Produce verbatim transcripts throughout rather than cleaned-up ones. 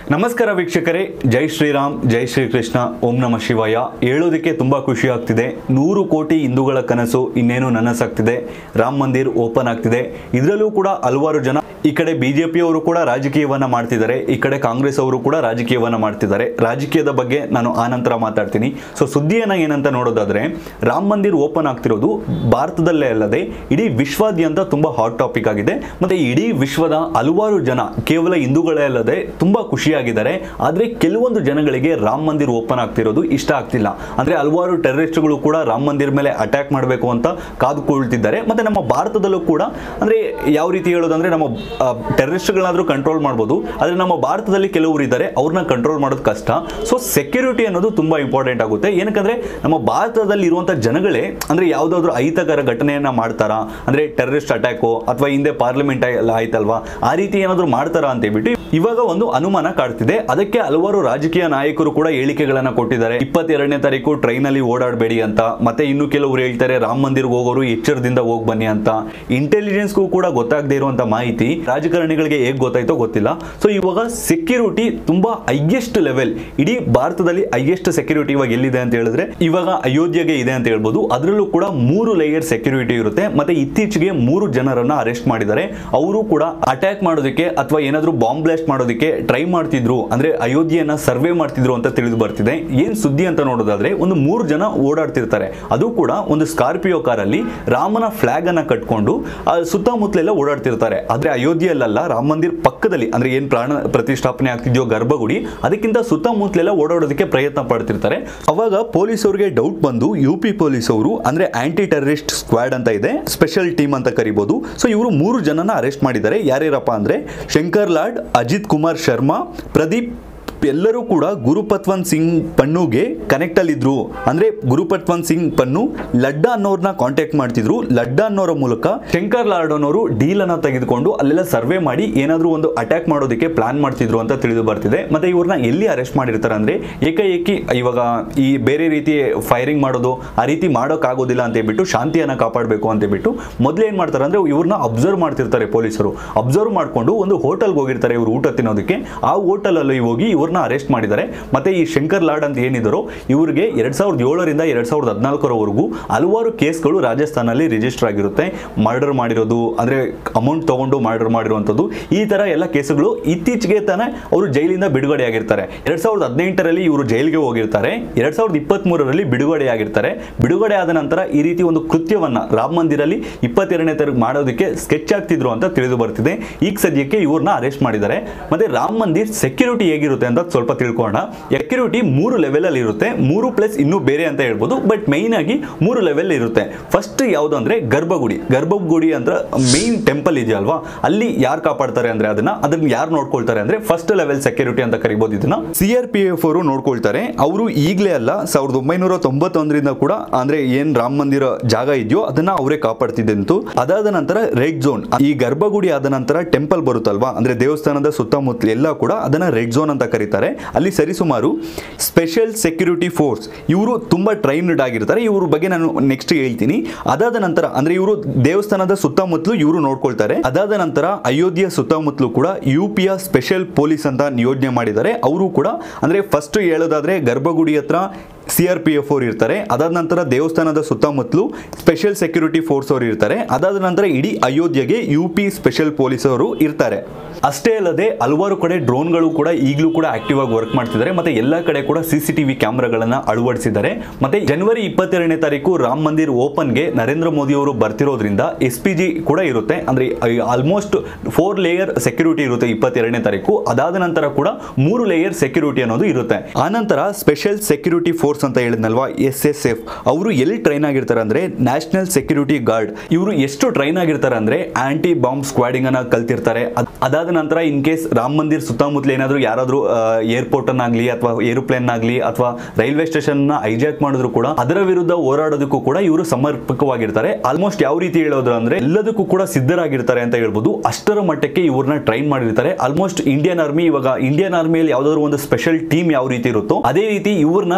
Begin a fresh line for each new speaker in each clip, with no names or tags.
ನಮಸ್ಕಾರ ವೀಕ್ಷಕರೇ, ಜೈ ಶ್ರೀರಾಮ್, ಜೈ ಶ್ರೀಕೃಷ್ಣ, ಓಂ ನಮಃ ಶಿವಾಯ. ಹೇಳೋದಕ್ಕೆ ತುಂಬಾ ಖುಷಿ ಆಗ್ತಿದೆ. ನೂರು ಕೋಟಿ ಹಿಂದೂಗಳ ಕನಸು ಇನ್ನೇನು ನನಸಾಗ್ತಿದೆ. ರಾಮ ಮಂದಿರ್ ಓಪನ್ ಆಗ್ತಿದೆ. ಇದರಲ್ಲೂ ಕೂಡ ಹಲವಾರು ಜನ, ಈ ಕಡೆ ಬಿಜೆಪಿ ಅವರು ಕೂಡ ರಾಜಕೀಯವನ್ನ ಮಾಡ್ತಿದ್ದಾರೆ, ಈ ಕಡೆ ಕಾಂಗ್ರೆಸ್ ಅವರು ಕೂಡ ರಾಜಕೀಯವನ್ನ ಮಾಡ್ತಿದ್ದಾರೆ. ರಾಜಕೀಯದ ಬಗ್ಗೆ ನಾನು ಆನಂತರ ಮಾತಾಡ್ತೀನಿ. ಸೊ ಸುದ್ದಿಯನ್ನ ಏನಂತ ನೋಡೋದಾದ್ರೆ, ರಾಮ ಮಂದಿರ್ ಓಪನ್ ಆಗ್ತಿರೋದು ಭಾರತದಲ್ಲೇ ಅಲ್ಲದೆ ಇಡೀ ವಿಶ್ವಾದ್ಯಂತ ತುಂಬಾ ಹಾಟ್ ಟಾಪಿಕ್ ಆಗಿದೆ. ಮತ್ತೆ ಇಡೀ ವಿಶ್ವದ ಹಲವಾರು ಜನ, ಕೇವಲ ಹಿಂದೂಗಳೇ ಅಲ್ಲದೆ ತುಂಬಾ ಖುಷಿಯಾಗಿದ್ದಾರೆ. ಆದ್ರೆ ಕೆಲವೊಂದು ಜನಗಳಿಗೆ ರಾಮ ಮಂದಿರ್ ಓಪನ್ ಆಗ್ತಿರೋದು ಇಷ್ಟ ಆಗ್ತಿಲ್ಲ. ಅಂದ್ರೆ ಹಲವಾರು ಟೆರರಿಸ್ಟ್ಗಳು ಕೂಡ ರಾಮ ಮಂದಿರ್ ಮೇಲೆ ಅಟ್ಯಾಕ್ ಮಾಡಬೇಕು ಅಂತ ಕಾದುಕೊಳ್ತಿದ್ದಾರೆ. ಮತ್ತೆ ನಮ್ಮ ಭಾರತದಲ್ಲೂ ಕೂಡ ಅಂದ್ರೆ ಯಾವ ರೀತಿ ಹೇಳೋದಂದ್ರೆ, ನಮ್ಮ ಟೆರರಿಸ್ಟ್ಗಳಾದ್ರೂ ಕಂಟ್ರೋಲ್ ಮಾಡ್ಬೋದು, ಆದ್ರೆ ನಮ್ಮ ಭಾರತದಲ್ಲಿ ಕೆಲವರು ಇದ್ದಾರೆ, ಅವ್ರನ್ನ ಕಂಟ್ರೋಲ್ ಮಾಡೋದು ಕಷ್ಟ. ಸೊ ಸೆಕ್ಯೂರಿಟಿ ಅನ್ನೋದು ತುಂಬಾ ಇಂಪಾರ್ಟೆಂಟ್ ಆಗುತ್ತೆ. ಏನಕ್ಕಂದ್ರೆ ನಮ್ಮ ಭಾರತದಲ್ಲಿ ಇರುವಂತಹ ಜನಗಳೇ ಅಂದ್ರೆ ಯಾವ್ದಾದ್ರು ಅಹಿತಕರ ಘಟನೆಯನ್ನ ಮಾಡ್ತಾರಾ, ಅಂದ್ರೆ ಟೆರರಿಸ್ಟ್ ಅಟ್ಯಾಕು ಅಥವಾ ಹಿಂದೆ ಪಾರ್ಲಿಮೆಂಟ್ ಆಯ್ತಲ್ವಾ, ಆ ರೀತಿ ಏನಾದ್ರು ಮಾಡ್ತಾರಾ ಅಂತ ಹೇಳ್ಬಿಟ್ಟು ಇವಾಗ ಒಂದು ಅನುಮಾನ ಕಾಡ್ತಿದೆ. ಅದಕ್ಕೆ ಹಲವಾರು ರಾಜಕೀಯ ನಾಯಕರು ಕೂಡ ಹೇಳಿಕೆಗಳನ್ನ ಕೊಟ್ಟಿದ್ದಾರೆ. ಇಪ್ಪತ್ತೆರಡನೇ ತಾರೀಕು ಟ್ರೈನ್ ಅಲ್ಲಿ ಓಡಾಡಬೇಡಿ ಅಂತ. ಮತ್ತೆ ಇನ್ನು ಕೆಲವರು ಹೇಳ್ತಾರೆ ರಾಮ ಮಂದಿರ್ಗೆ ಹೋಗೋರು ಎಚ್ಚರದಿಂದ ಹೋಗಿ ಬನ್ನಿ ಅಂತ. ಇಂಟೆಲಿಜೆನ್ಸ್ಗೂ ಕೂಡ ಗೊತ್ತಾಗದೇ ಇರುವಂತ ಮಾಹಿತಿ ರಾಜಕಾರಣಿಗಳಿಗೆ ಹೇಗೆ ಗೊತ್ತಾಯ್ತೋ ಗೊತ್ತಿಲ್ಲ. ಸೊ ಇವಾಗ ಸೆಕ್ಯೂರಿಟಿ ತುಂಬಾ ಹೈಯೆಸ್ಟ್ ಲೆವೆಲ್, ಇಡೀ ಭಾರತದಲ್ಲಿ ಹೈಯೆಸ್ಟ್ ಸೆಕ್ಯೂರಿಟಿ ಇವಾಗ ಎಲ್ಲಿದೆ ಅಂತ ಹೇಳಿದ್ರೆ ಇವಾಗ ಅಯೋಧ್ಯೆಗೆ ಇದೆ ಅಂತ ಹೇಳ್ಬೋದು. ಅದರಲ್ಲೂ ಕೂಡ ಮೂರು ಲೇಯರ್ ಸೆಕ್ಯೂರಿಟಿ ಇರುತ್ತೆ. ಮತ್ತೆ ಇತ್ತೀಚೆಗೆ ಮೂರು ಜನರನ್ನ ಅರೆಸ್ಟ್ ಮಾಡಿದ್ದಾರೆ. ಅವರು ಕೂಡ ಅಟ್ಯಾಕ್ ಮಾಡೋದಕ್ಕೆ ಅಥವಾ ಏನಾದ್ರು ಬಾಂಬ್ ಬ್ಲಾಸ್ಟ್ ಮಾಡೋದಕ್ಕೆ ಟ್ರೈ ಮಾಡ್ತಿದ್ರು, ಅಂದ್ರೆ ಅಯೋಧ್ಯೆಯನ್ನ ಸರ್ವೆ ಮಾಡ್ತಿದ್ರು ಅಂತ ತಿಳಿದು ಬರ್ತಿದೆ. ಏನ್ ಸುದ್ದಿ ಅಂತ ನೋಡೋದಾದ್ರೆ, ಒಂದು ಮೂರು ಜನ ಓಡಾಡ್ತಿರ್ತಾರೆ. ಅದು ಕೂಡ ಒಂದು ಸ್ಕಾರ್ಪಿಯೋ ಕಾರಲ್ಲಿ ರಾಮನ ಫ್ಲಾಗ್ ಅನ್ನ ಕಟ್ಕೊಂಡು ಸುತ್ತಮುತ್ತಲೆಲ್ಲ ಓಡಾಡ್ತಿರ್ತಾರೆ. ಆದ್ರೆ ಅಯೋಧ್ಯೆಯಲ್ಲ, ರಾಮ ಮಂದಿರ್ ಪಕ್ಕದಲ್ಲಿ ಅಂದ್ರೆ ಏನ್ ಪ್ರಾಣ ಪ್ರತಿಷ್ಠಾಪನೆ ಆಗ್ತಿದ್ಯೋ ಗರ್ಭಗುಡಿ, ಅದಕ್ಕಿಂತ ಸುತ್ತಮುತ್ತಲೆಲ್ಲ ಓಡಾಡೋದಕ್ಕೆ ಪ್ರಯತ್ನ ಪಡ್ತಿರ್ತಾರೆ. ಅವಾಗ ಪೊಲೀಸ್ ಅವರಿಗೆ ಡೌಟ್ ಬಂದು ಯು ಪಿ ಪೊಲೀಸ್ ಅವರು ಅಂದ್ರೆ ಆಂಟಿ ಟೆರರಿಸ್ಟ್ ಸ್ಕ್ವಾಡ್ ಅಂತ ಇದೆ, ಸ್ಪೆಷಲ್ ಟೀಮ್ ಅಂತ ಕರಿಬಹುದು. ಸೊ ಇವರು ಮೂರು ಜನನ ಅರೆಸ್ಟ್ ಮಾಡಿದ್ದಾರೆ. ಯಾರ್ಯಾರಪ್ಪ ಅಂದ್ರೆ ಶಂಕರ್ ಲಾಡ್, ಅಜಿತ್ ಕುಮಾರ್ ಶರ್ಮಾ, ಪ್ರದೀಪ್. ಎಲ್ಲರೂ ಕೂಡ ಗುರುಪತ್ವಂತ್ ಸಿಂಗ್ ಪನ್ನುಗೆ ಕನೆಕ್ಟ್ ಅಲ್ಲಿ ಇದ್ರು. ಅಂದ್ರೆ ಗುರುಪತ್ವಂತ್ ಸಿಂಗ್ ಪನ್ನು ಲಡ್ಡಾ ಅನ್ನೋರ್ನ ಕಾಂಟ್ಯಾಕ್ಟ್ ಮಾಡ್ತಿದ್ರು. ಲಡ್ಡಾ ಅನ್ನೋರ ಮೂಲಕ ಶಂಕರ್ ಲಾಡ್ ಅನ್ನೋರು ಡೀಲ್ ಅನ್ನ ತೆಗೆದುಕೊಂಡು ಅಲ್ಲೆಲ್ಲ ಸರ್ವೆ ಮಾಡಿ ಏನಾದ್ರೂ ಒಂದು ಅಟ್ಯಾಕ್ ಮಾಡೋದಕ್ಕೆ ಪ್ಲಾನ್ ಮಾಡ್ತಿದ್ರು ಅಂತ ತಿಳಿದು ಬರ್ತಿದೆ. ಮತ್ತೆ ಇವ್ರನ್ನ ಎಲ್ಲಿ ಅರೆಸ್ಟ್ ಮಾಡಿರ್ತಾರೆ ಅಂದ್ರೆ, ಏಕಾಏಕಿ ಇವಾಗ ಈ ಬೇರೆ ರೀತಿ ಫೈರಿಂಗ್ ಮಾಡೋದು ಆ ರೀತಿ ಮಾಡೋಕ್ ಆಗೋದಿಲ್ಲ ಅಂತ ಹೇಳ್ಬಿಟ್ಟು ಶಾಂತಿಯನ್ನ ಕಾಪಾಡಬೇಕು ಅಂತ ಹೇಳ್ಬಿಟ್ಟು ಮೊದ್ಲು ಏನ್ ಮಾಡ್ತಾರೆ ಅಂದ್ರೆ, ಇವ್ರನ್ನ ಅಬ್ಸರ್ವ್ ಮಾಡ್ತಿರ್ತಾರೆ ಪೊಲೀಸರು. ಅಬ್ಸರ್ವ್ ಮಾಡ್ಕೊಂಡು ಒಂದು ಹೋಟೆಲ್ಗೆ ಹೋಗಿರ್ತಾರೆ ಇವ್ರು ಊಟ ತಿನ್ನೋದಕ್ಕೆ. ಆ ಹೋಟೆಲ್ ಅಲ್ಲಿ ಹೋಗಿ ಇವ್ರನ್ನ ಅರೆಸ್ಟ್ ಮಾಡಿದ್ದಾರೆ. ಮತ್ತೆ ಈ ಶಂಕರ್ ಲಾಡ್ ಅಂತ ಏನಿದ್ರು, ಇವರಿಗೆ ಎರಡ್ ಸಾವಿರದ ಏಳರಿಂದ ಎರಡ್ ಸಾವಿರದ ಹದಿನಾಲ್ಕರವರೆಗೂ ಹಲವಾರು ಕೇಸ್ಗಳು ರಾಜಸ್ಥಾನಲ್ಲಿ ರಿಜಿಸ್ಟರ್ ಆಗಿರುತ್ತೆ. ಮರ್ಡರ್ ಮಾಡಿರೋದು, ಅಂದ್ರೆ ಅಮೌಂಟ್ ತಗೊಂಡು ಮರ್ಡರ್ ಮಾಡಿರುವಂತದ್ದು, ಈ ತರ ಎಲ್ಲ ಕೇಸುಗಳು. ಇತ್ತೀಚೆಗೆ ತಾನೇ ಅವರು ಜೈಲಿಂದ ಬಿಡುಗಡೆ ಆಗಿರ್ತಾರೆ. ಎರಡ್ ಸಾವಿರದ ಹದಿನೆಂಟರಲ್ಲಿ ಇವರು ಜೈಲಿಗೆ ಹೋಗಿರ್ತಾರೆ. ಎರಡ್ ಸಾವಿರದ ಇಪ್ಪತ್ತ್ ಮೂರರಲ್ಲಿ ಬಿಡುಗಡೆ ಆಗಿರ್ತಾರೆ. ಬಿಡುಗಡೆ ಆದ ನಂತರ ಈ ರೀತಿ ಒಂದು ಕೃತ್ಯವನ್ನ ರಾಮ ಮಂದಿರಲ್ಲಿ ಇಪ್ಪತ್ತೆರಡನೇ ತಾರೀಕು ಮಾಡೋದಕ್ಕೆ ಸ್ಕೆಚ್ ಆಗ್ತಿದ್ರು ಅಂತ ತಿಳಿದು ಬರ್ತಿದೆ. ಈಗ ಸದ್ಯಕ್ಕೆ ಇವ್ರನ್ನ ಅರೆಸ್ಟ್ ಮಾಡಿದ್ದಾರೆ. ಮತ್ತೆ ರಾಮ ಮಂದಿರ್ ಸೆಕ್ಯೂರಿಟಿ ಹೇಗಿರುತ್ತೆ ಅಂತ ಸ್ವಲ್ಪ ತಿಳ್ಕೊಳ್ಳೋಣ. ಸೆಕ್ಯೂರಿಟಿ ಮೂರು ಲೆವೆಲ್ ಅಲ್ಲಿ ಇರುತ್ತೆ. ಮೂರು ಪ್ಲಸ್ ಇನ್ನೂ ಬೇರೆ ಅಂತ ಹೇಳ್ಬೋದು, ಬಟ್ ಮೈನ್ ಆಗಿ ಮೂರು ಲೆವೆಲ್ ಇರುತ್ತೆ. ಫಸ್ಟ್ ಯಾವ್ದು ಅಂದ್ರೆ ಗರ್ಭಗುಡಿ. ಗರ್ಭಗುಡಿ ಅಂದ್ರೆ ಮೈನ್ ಟೆಂಪಲ್ ಇದೆಯಲ್ವಾ, ಅಲ್ಲಿ ಯಾರು ಕಾಪಾಡ್ತಾರೆ ಅಂದ್ರೆ ಅದನ್ನ ಅದನ್ನ ಯಾರು ನೋಡ್ಕೊಳ್ತಾರೆ ಅಂದ್ರೆ ಫಸ್ಟ್ ಲೆವೆಲ್ ಸೆಕ್ಯೂರಿಟಿ ಅಂತ ಕರಿಬಹುದು. ಇದನ್ನ ಸಿ ಆರ್ ಪಿ ಎಫ್ ಅವರು ನೋಡ್ಕೊಳ್ತಾರೆ. ಅವರು ಈಗಲೇ ಅಲ್ಲ, ಸಾವಿರದ ಒಂಬೈನೂರ ತೊಂಬತ್ತೊಂದರಿಂದ ಕೂಡ ಅಂದ್ರೆ ಏನ್ ರಾಮ ಮಂದಿರ ಜಾಗ ಇದೆಯೋ ಅದನ್ನ ಅವರೇ ಕಾಪಾಡ್ತಿದ್ದಂತು. ಅದಾದ ನಂತರ ರೆಡ್ ಝೋನ್, ಈ ಗರ್ಭಗುಡಿ ಆದ ನಂತರ ಟೆಂಪಲ್ ಬರುತ್ತಲ್ವಾ, ಅಂದ್ರೆ ದೇವಸ್ಥಾನದ ಸುತ್ತಮುತ್ತಲ ಎಲ್ಲ ಕೂಡ ಅದನ್ನ ರೆಡ್ ಝೋನ್ ಅಂತ ಕರೀತಾರೆ. ಅಲ್ಲಿ ಸರಿಸುಮಾರು ಸ್ಪೆಷಲ್ ಸೆಕ್ಯೂರಿಟಿ ಫೋರ್ಸ್, ಇವರು ತುಂಬಾ ಟ್ರೈನ್ಡ್ ಆಗಿರ್ತಾರೆ. ಇವ್ರ ಬಗ್ಗೆ ನಾನು ನೆಕ್ಸ್ಟ್ ಹೇಳ್ತೀನಿ. ಅದಾದ ನಂತರ ಅಂದ್ರೆ ಇವರು ದೇವಸ್ಥಾನದ ಸುತ್ತಮುತ್ತಲು ಇವರು ನೋಡ್ಕೊಳ್ತಾರೆ. ಅದಾದ ನಂತರ ಅಯೋಧ್ಯೆ ಸುತ್ತಮುತ್ತಲು ಕೂಡ ಯು ಪಿಯ ಸ್ಪೆಷಲ್ ಪೊಲೀಸ್ ಅಂತ ನಿಯೋಜನೆ ಮಾಡಿದ್ದಾರೆ. ಅವರು ಕೂಡ ಅಂದ್ರೆ ಫಸ್ಟ್ ಹೇಳೋದಾದ್ರೆ ಗರ್ಭಗುಡಿ ಹತ್ರ ಸಿ ಆರ್ ಪಿ ಎಫ್ ಅವರು ಇರ್ತಾರೆ. ಅದಾದ ನಂತರ ದೇವಸ್ಥಾನದ ಸುತ್ತಮುತ್ತಲು ಸ್ಪೆಷಲ್ ಸೆಕ್ಯೂರಿಟಿ ಫೋರ್ಸ್ ಅವರು ಇರ್ತಾರೆ. ಅದಾದ ನಂತರ ಇಡೀ ಅಯೋಧ್ಯೆಗೆ ಯು ಪಿ ಸ್ಪೆಷಲ್ ಪೊಲೀಸ್ ಅವರು ಇರ್ತಾರೆ. ಅಷ್ಟೇ ಅಲ್ಲದೆ ಹಲವಾರು ಕಡೆ ಡ್ರೋನ್ಗಳು ಕೂಡ ಈಗಲೂ ಕೂಡ ಆಕ್ಟಿವ್ ಆಗಿ ವರ್ಕ್ ಮಾಡ್ತಿದ್ದಾರೆ. ಮತ್ತೆ ಎಲ್ಲಾ ಕಡೆ ಕೂಡ ಸಿಸಿಟಿವಿ ಕ್ಯಾಮೆರಾಗಳನ್ನ ಅಳವಡಿಸಿದ್ದಾರೆ. ಮತ್ತೆ ಜನವರಿ ಇಪ್ಪತ್ತೆರಡನೇ ತಾರೀಕು ರಾಮ ಮಂದಿರ್ ಓಪನ್ಗೆ ನರೇಂದ್ರ ಮೋದಿ ಅವರು ಬರ್ತಿರೋದ್ರಿಂದ ಎಸ್ ಪಿ ಜಿ ಕೂಡ ಇರುತ್ತೆ. ಅಂದ್ರೆ ಆಲ್ಮೋಸ್ಟ್ ಫೋರ್ ಲೇಯರ್ ಸೆಕ್ಯೂರಿಟಿ ಇರುತ್ತೆ ಇಪ್ಪತ್ತೆರಡನೇ ತಾರೀಕು. ಅದಾದ ನಂತರ ಕೂಡ ಮೂರು ಲೇಯರ್ ಸೆಕ್ಯೂರಿಟಿ ಅನ್ನೋದು ಇರುತ್ತೆ. ಆನಂತರ ಸ್ಪೆಷಲ್ ಸೆಕ್ಯೂರಿಟಿ ಫೋರ್ಸ್ ಅಂತ ಹೇಳಿದ್ನಲ್ವಾ, ಎಸ್ ಎಸ್ ಎಫ್, ಅವರು ಎಲ್ಲಿ ಟ್ರೈನ್ ಆಗಿರ್ತಾರೆ ಅಂದ್ರೆ ನ್ಯಾಷನಲ್ ಸೆಕ್ಯೂರಿಟಿ ಗಾರ್ಡ್. ಇವರು ಎಷ್ಟು ಟ್ರೈನ್ ಆಗಿರ್ತಾರೆ ಅಂದ್ರೆ ಆಂಟಿ ಬಾಂಬ್ ಸ್ಕ್ವಾಡಿಂಗ್ ಅನ್ನ ಕಲ್ತಿರ್ತಾರೆ. ಅದಾದ ನಂತರ ಇನ್ ಕೇಸ್ ರಾಮ ಮಂದಿರ್ ಸುತ್ತಮುತ್ತಲು ಏನಾದ್ರು ಯಾರಾದ್ರೂ ಏರ್ಪೋರ್ಟ್ ಅನ್ನಾಗ್ಲಿ ಅಥವಾ ಏರೋಪ್ಲೇನ್ ಆಗ್ಲಿ ಅಥವಾ ರೈಲ್ವೆ ಸ್ಟೇಷನ್ ನ ಹೈಜಾಕ್ ಮಾಡಿದ್ರು ಕೂಡ ಅದರ ವಿರುದ್ಧ ಹೋರಾಡೋದಕ್ಕೂ ಕೂಡ ಇವರು ಸಮರ್ಪಕವಾಗಿರ್ತಾರೆ. ಆಲ್ಮೋಸ್ಟ್ ಯಾವ ರೀತಿ ಹೇಳೋದು ಅಂದ್ರೆ ಎಲ್ಲದಕ್ಕೂ ಕೂಡ ಸಿದ್ಧರಾಗಿರ್ತಾರೆ ಅಂತ ಹೇಳ್ಬೋದು. ಅಷ್ಟರ ಮಟ್ಟಕ್ಕೆ ಇವ್ರನ್ನ ಟ್ರೈನ್ ಮಾಡಿರ್ತಾರೆ. ಆಲ್ಮೋಸ್ಟ್ ಇಂಡಿಯನ್ ಆರ್ಮಿ, ಇವಾಗ ಇಂಡಿಯನ್ ಆರ್ಮಿಯಲ್ಲಿ ಯಾವ್ದಾದ್ರು ಒಂದು ಸ್ಪೆಷಲ್ ಟೀಮ್ ಯಾವ ರೀತಿ ಇರುತ್ತೋ ಅದೇ ರೀತಿ ಇವ್ರನ್ನ ರಾಮ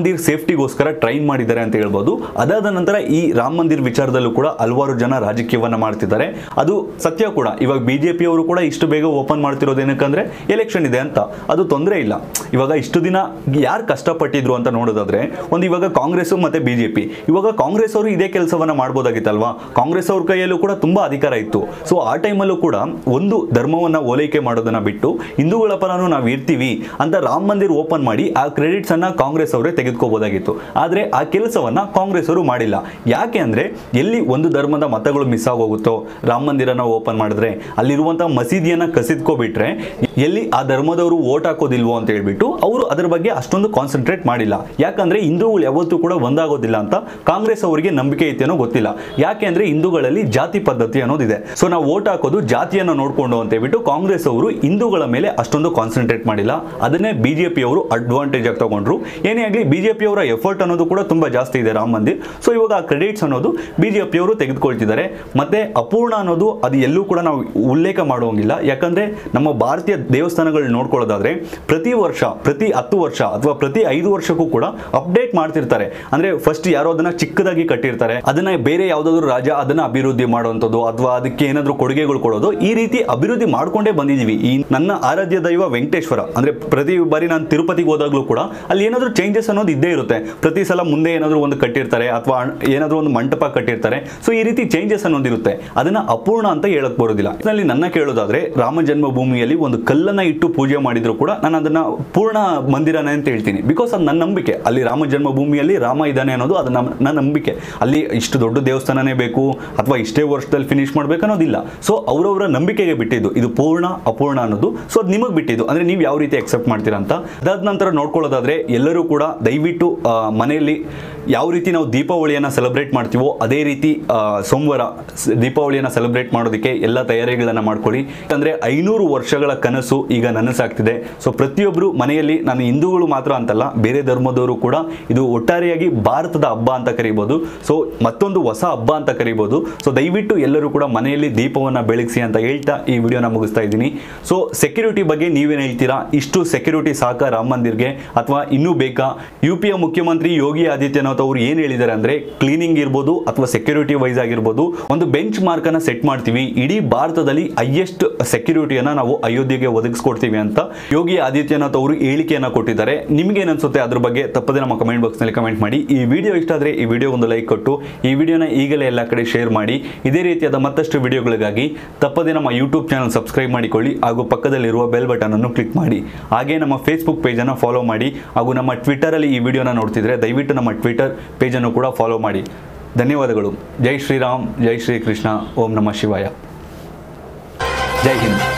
ಮಂದಿರ್ ಸೇಫ್ಟಿಗೋಸ್ಕರ ಟ್ರೈನ್ ಮಾಡಿದ್ದಾರೆ ಅಂತ ಹೇಳ್ಬೋದು. ಅದಾದ ನಂತರ ಈ ರಾಮ ಮಂದಿರ್ ವಿಚಾರದಲ್ಲೂ ಕೂಡ ಹಲವಾರು ಜನ ರಾಜಕೀಯವನ್ನ ಮಾಡ್ತಿದ್ದಾರೆ. ಅದು ಸತ್ಯ ಕೂಡ. ಇವಾಗ ಬಿಜೆಪಿ ಅವರು ಕೂಡ ಇಷ್ಟು ಬೇಗ ಓಪನ್ ಮಾಡ್ತಿರೋದು ಏನಕ್ಕಂದ್ರೆ ಎಲೆಕ್ಷನ್ ಇದೆ ಅಂತ. ಅದು ತೊಂದರೆ ಇಲ್ಲ. ಇವಾಗ ಇಷ್ಟು ದಿನ ಯಾರು ಕಷ್ಟಪಟ್ಟಿದ್ರು ಅಂತ ನೋಡೋದಾದ್ರೆ ಒಂದು ಇವಾಗ ಕಾಂಗ್ರೆಸ್ ಮತ್ತೆ ಬಿಜೆಪಿ, ಇವಾಗ ಕಾಂಗ್ರೆಸ್ ಅವರು ಇದೇ ಕೆಲಸವನ್ನ ಮಾಡ್ಬೋದಾಗಿತ್ತಲ್ವಾ. ಕಾಂಗ್ರೆಸ್ ಅವ್ರ ಕೈಯಲ್ಲೂ ಕೂಡ ತುಂಬಾ ಅಧಿಕಾರ ಇತ್ತು. ಸೊ ಆ ಟೈಮಲ್ಲೂ ಕೂಡ ಒಂದು ಧರ್ಮವನ್ನ ಓಲೈಕೆ ಮಾಡೋದನ್ನ ಬಿಟ್ಟು ಹಿಂದೂಗಳ ಪರನೂ ನಾವು ಇರ್ತೀವಿ ಅಂತ ರಾಮ ಮಂದಿರ್ ಓಪನ್ ಮಾಡಿ ಆ ಕ್ರೆಡಿಟ್ಸ್ ಅನ್ನ ಕಾಂಗ್ರೆಸ್ ಅವರೇ ತೆಗೆದುಕೋಬಹುದಾಗಿತ್ತು. ಆದ್ರೆ ಆ ಕೆಲಸವನ್ನ ಕಾಂಗ್ರೆಸ್ ಅವರು ಮಾಡಿಲ್ಲ. ಯಾಕೆ ಅಂದ್ರೆ ಎಲ್ಲಿ ಒಂದು ಧರ್ಮದ ಮತಗಳು ಮಿಸ್ ಆಗೋಗುತ್ತೋ ರಾಮ ಮಂದಿರನ ಓಪನ್ ಮಾಡಿದ್ರೆ, ಅಲ್ಲಿರುವಂತಹ ಮಸೀದಿಯನ್ನ ಕಸಿದ್ಕೋಬಿಟ್ರೆ ಎಲ್ಲಿ ಆ ಧರ್ಮದವರು ಓಟ್ ಹಾಕೋದಿಲ್ವೋ ಅಂತ ಹೇಳ್ಬಿಟ್ಟು ಅವರು ಅದರ ಬಗ್ಗೆ ಅಷ್ಟೊಂದು ಕಾನ್ಸಂಟ್ರೇಟ್ ಮಾಡಿಲ್ಲ. ಯಾಕಂದ್ರೆ ಹಿಂದೂಗಳು ಯಾವತ್ತೂ ಕೂಡ ಒಂದಾಗೋದಿಲ್ಲ ಅಂತ ಕಾಂಗ್ರೆಸ್ ಅವರಿಗೆ ನಂಬಿಕೆ ಐತೆನೋ ಗೊತ್ತಿಲ್ಲ. ಯಾಕೆ ಅಂದ್ರೆ ಹಿಂದೂಗಳಲ್ಲಿ ಜಾತಿ ಪದ್ಧತಿ ಅನ್ನೋದಿದೆ. ಸೊ ನಾವು ಓಟ್ ಹಾಕೋದು ಜಾತಿಯನ್ನು ನೋಡ್ಕೊಂಡು ಅಂತ ಹೇಳ್ಬಿಟ್ಟು ಕಾಂಗ್ರೆಸ್ ಅವರು ಹಿಂದೂಗಳ ಮೇಲೆ ಅಷ್ಟೊಂದು ಕಾನ್ಸಂಟ್ರೇಟ್ ಮಾಡಿಲ್ಲ. ಅದನ್ನೇ ಬಿಜೆಪಿ ಅವರು ಅಡ್ವಾಂಟೇಜ್ ಆಗಿ ತಗೊಂಡ್ರು. ಏನೇ ಆಗಲಿ ಬಿಜೆಪಿ ಅವರ ಎಫರ್ಟ್ ಅನ್ನೋದು ಕೂಡ ತುಂಬಾ ಜಾಸ್ತಿ ಇದೆ ರಾಮ ಮಂದಿರ್. ಸೊ ಇವಾಗ ಆ ಕ್ರೆಡಿಟ್ಸ್ ಅನ್ನೋದು ಬಿಜೆಪಿ ಅವರು ತೆಗೆದುಕೊಳ್ತಿದ್ದಾರೆ. ಮತ್ತೆ ಅಪೂರ್ಣ ಅನ್ನೋದು ಅದು ಎಲ್ಲೂ ಕೂಡ ನಾವು ಉಲ್ಲೇಖ ಮಾಡುವಂಗಿಲ್ಲ. ಯಾಕಂದ್ರೆ ನಮ್ಮ ಭಾರತೀಯ ದೇವಸ್ಥಾನಗಳು ನೋಡ್ಕೊಳ್ಳೋದಾದ್ರೆ ಪ್ರತಿ ವರ್ಷ, ಪ್ರತಿ ಹತ್ತು ವರ್ಷ ಅಥವಾ ಪ್ರತಿ ಐದು ವರ್ಷಕ್ಕೂ ಕೂಡ ಅಪ್ಡೇಟ್ ಮಾಡ್ತಿರ್ತಾರೆ. ಅಂದ್ರೆ ಫಸ್ಟ್ ಯಾರೋ ಅದನ್ನ ಚಿಕ್ಕದಾಗಿ ಕಟ್ಟಿರ್ತಾರೆ, ಅದನ್ನ ಬೇರೆ ಯಾವ್ದಾದ್ರು ರಾಜ ಅದನ್ನ ಅಭಿವೃದ್ಧಿ ಮಾಡುವಂಥದ್ದು ಅಥವಾ ಅದಕ್ಕೆ ಏನಾದ್ರು ಕೊಡುಗೆಗಳು ಕೊಡೋದು, ಈ ರೀತಿ ಅಭಿವೃದ್ಧಿ ಮಾಡ್ಕೊಂಡೇ ಬಂದಿದೀವಿ. ಈ ನನ್ನ ಆರಾಧ್ಯ ದೈವ ವೆಂಕಟೇಶ್ವರ ಅಂದ್ರೆ ಪ್ರತಿ ಬಾರಿ ನಾನು ತಿರುಪತಿಗೆ ಹೋದಾಗ್ಲೂ ಕೂಡ ಅಲ್ಲಿ ಏನಾದ್ರು ಚೇಂಜಸ್ ಅನ್ನೋದು ಇದ್ದೇ ಇರುತ್ತೆ. ಪ್ರತಿ ಸಲ ಮುಂದೆ ಏನಾದ್ರು ಒಂದು ಕಟ್ಟಿರ್ತಾರೆ ಅಥವಾ ಏನಾದ್ರು ಒಂದು ಮಂಟಪ ಕಟ್ಟಿರ್ತಾರೆ. ಸೊ ಈ ರೀತಿ ಚೇಂಜಸ್ ಅನ್ನೋದಿರುತ್ತೆ. ಅದನ್ನ ಅಪೂರ್ಣ ಅಂತ ಹೇಳಕ್ ಬರೋದಿಲ್ಲ. ಇದರಲ್ಲಿ ನನ್ನ ಕೇಳೋದಾದ್ರೆ ರಾಮ ಜನ್ಮಭೂಮಿಯಲ್ಲಿ ಒಂದು ಕಲ್ಲನ್ನ ಇಟ್ಟು ಪೂಜೆ ಮಾಡಿದ್ರು ಕೂಡ ನಾನು ಅದನ್ನ ಪೂರ್ಣ ಮಂದಿರನೇ ಅಂತ ಹೇಳ್ತೀನಿ. ಬಿಕಾಸ್ ಅದು ನನ್ನ ನಂಬಿಕೆ. ಅಲ್ಲಿ ರಾಮ ಜನ್ಮಭೂಮಿಯಲ್ಲಿ ರಾಮ ಇದ್ದಾನೆ ಅನ್ನೋದು ಅದು ನನ್ನ ನಂಬಿಕೆ. ಅಲ್ಲಿ ಇಷ್ಟು ದೊಡ್ಡ ದೇವಸ್ಥಾನನೇ ಬೇಕು ಅಥವಾ ಇಷ್ಟೇ ವರ್ಷದಲ್ಲಿ ಫಿನಿಶ್ ಮಾಡ್ಬೇಕು ಅನ್ನೋದಿಲ್ಲ. ಸೊ ಅವರವರ ನಂಬಿಕೆಗೆ ಬಿಟ್ಟಿದ್ದು ಇದು ಪೂರ್ಣ ಅಪೂರ್ಣ ಅನ್ನೋದು. ಸೊ ಅದು ನಿಮಗೆ ಬಿಟ್ಟಿದ್ದು, ಅಂದ್ರೆ ನೀವು ಯಾವ ರೀತಿ ಅಕ್ಸೆಪ್ಟ್ ಮಾಡ್ತೀರಾ ಅಂತ. ಅದಾದ ನಂತರ ನೋಡ್ಕೊಳ್ಳೋದಾದ್ರೆ ಎಲ್ಲರೂ ಕೂಡ ದಯವಿಟ್ಟು ಮನೆಯಲ್ಲಿ ಯಾವ ರೀತಿ ನಾವು ದೀಪಾವಳಿಯನ್ನ ಸೆಲೆಬ್ರೇಟ್ ಮಾಡ್ತೀವೋ ಅದೇ ರೀತಿ ಸೋಮವಾರ ದೀಪಾವಳಿಯನ್ನ ಸೆಲೆಬ್ರೇಟ್ ಮಾಡೋದಕ್ಕೆ ಎಲ್ಲ ತಯಾರಿಗಳನ್ನ ಮಾಡ್ಕೊಳ್ಳಿ. ಯಾಕಂದ್ರೆ ಐನೂರು ವರ್ಷಗಳ ಕನಸು ಈಗ ನನಸಾಗ್ತಿದೆ. ಸೊ ಪ್ರತಿಯೊಬ್ಬರು ಮನೆಯಲ್ಲಿ, ನಾನು ಹಿಂದೂಗಳು ಮಾತ್ರ ಅಂತಲ್ಲ ಬೇರೆ ಧರ್ಮದವರು ಕೂಡ ಇದು ಒಟ್ಟಾರೆಯಾಗಿ ಭಾರತದ ಹಬ್ಬ ಅಂತ ಕರಿಬಹುದು. ಸೊ ಮತ್ತೊಂದು ಹೊಸ ಹಬ್ಬ ಅಂತ ಕರಿಬಹುದು. ಸೊ ದಯವಿಟ್ಟು ಎಲ್ಲರೂ ಕೂಡ ಮನೆಯಲ್ಲಿ ದೀಪವನ್ನ ಬೆಳಗಿಸಿ ಅಂತ ಹೇಳ್ತಾ ಈ ವಿಡಿಯೋನ ಮುಗಿಸ್ತಾ ಇದ್ದೀನಿ. ಸೊ ಸೆಕ್ಯೂರಿಟಿ ಬಗ್ಗೆ ನೀವೇನು ಹೇಳ್ತೀರಾ? ಇಷ್ಟು ಸೆಕ್ಯೂರಿಟಿ ಸಾಕ ರಾಮ ಮಂದಿರ್ಗೆ ಅಥವಾ ಇನ್ನೂ ಬೇಕಾ? ಯು ಪಿಯ ಮುಖ್ಯಮಂತ್ರಿ ಯೋಗಿ ಆದಿತ್ಯನಾಥ್ ಅವರು ಏನ್ ಹೇಳಿದ್ದಾರೆ ಅಂದ್ರೆ ಕ್ಲೀನಿಂಗ್ ಇರ್ಬೋದು ಅಥವಾ ಸೆಕ್ಯೂರಿಟಿ ವೈಸ್ ಆಗಿರ್ಬೋದು ಒಂದು ಬೆಂಚ್ ಮಾರ್ಕ್ ಅನ್ನ ಸೆಟ್ ಮಾಡ್ತೀವಿ, ಇಡೀ ಭಾರತದಲ್ಲಿ ಹೈಯೆಸ್ಟ್ ಸೆಕ್ಯೂರಿಟಿಯನ್ನ ನಾವು ಅಯೋಧ್ಯೆಗೆ ಒದಗಿಸ್ಕೊಡ್ತೀವಿ ಅಂತ ಯೋಗಿ ಆದಿತ್ಯನಾಥ್ ಅವರು ಹೇಳಿಕೆಯನ್ನ ಕೊಟ್ಟಿದ್ದಾರೆ. ನಿಮ್ಗೆ ಏನ್ ಅನ್ಸುತ್ತೆ ಅದ್ರ ಬಗ್ಗೆ ತಪ್ಪದೆ ನಮ್ಮ ಕಮೆಂಟ್ ಬಾಕ್ಸ್ ನಲ್ಲಿ ಕಮೆಂಟ್ ಮಾಡಿ. ಈ ವಿಡಿಯೋ ಇಷ್ಟ ಆದ್ರೆ ಈ ವಿಡಿಯೋ ಒಂದು ಲೈಕ್ ಕೊಟ್ಟು ಈ ವಿಡಿಯೋನ ಈಗಲೇ ಎಲ್ಲ ಕಡೆ ಶೇರ್ ಮಾಡಿ. ಇದೇ ರೀತಿಯಾದ ಮತ್ತಷ್ಟು ವಿಡಿಯೋಗಳಿಗಾಗಿ ತಪ್ಪದೆ ನಮ್ಮ ಯೂಟ್ಯೂಬ್ ಚಾನಲ್ ಸಬ್ಸ್ಕ್ರೈಬ್ ಮಾಡಿಕೊಳ್ಳಿ ಹಾಗೂ ಪಕ್ಕದಲ್ಲಿರುವ ಬೆಲ್ ಬಟನ್ ಅನ್ನು ಕ್ಲಿಕ್ ಮಾಡಿ. ಹಾಗೆ ನಮ್ಮ ಫೇಸ್ಬುಕ್ ಪೇಜ್ ಅನ್ನು ಫಾಲೋ ಮಾಡಿ ಹಾಗೂ ನಮ್ಮ ಟ್ವಿಟರ್ ಅಲ್ಲಿ ಈ ವಿಡಿಯೋನ ನೋಡ್ತಿದ್ರೆ ದಯವಿಟ್ಟು ನಮ್ಮ ಟ್ವಿಟರ್ ಪೇಜ್ ಅನ್ನು ಕೂಡ ಫಾಲೋ ಮಾಡಿ. ಧನ್ಯವಾದಗಳು. ಜೈ ಶ್ರೀರಾಮ್, ಜೈ ಶ್ರೀ ಕೃಷ್ಣ, ಓಂ ನಮಃ ಶಿವಾಯ, ಜೈ ಹಿಂದ್.